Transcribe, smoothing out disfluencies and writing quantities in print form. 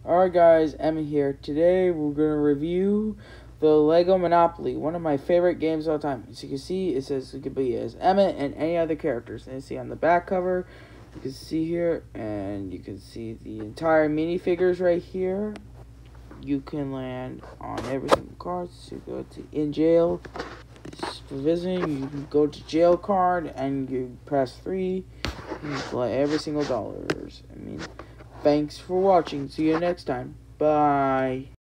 Alright guys, Emmet here. Today we're going to review the Lego Monopoly, one of my favorite games of all time. As you can see, it says it could be as Emmet and any other characters. And you see on the back cover, you can see here, and you can see the entire minifigures right here. You can land on every single card. So you go to in jail for visiting. You can go to jail card and you press 3. You collect every single $. Thanks for watching. See you next time. Bye.